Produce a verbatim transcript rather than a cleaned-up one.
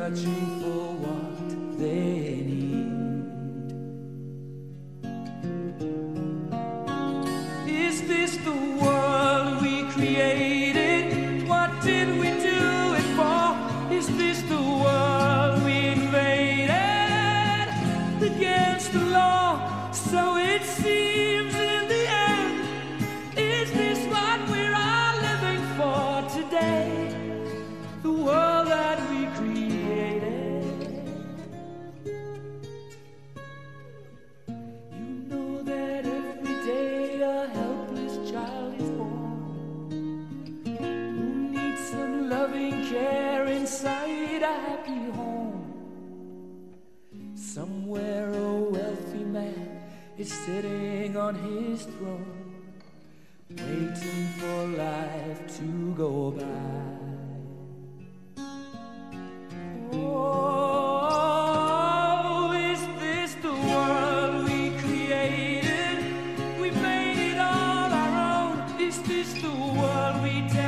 searching for what they need. Is this the world we created? What did we do it for? Is this the world we invaded against the law? So it seems in the end. Is this what we're all living for today? The world that we created. You know that every day a helpless child is born who needs some loving care inside a happy home. Somewhere a wealthy man is sitting on his throne, waiting for life to go by. Oh, is this the world we created? We made it all our own. Is this the world we take?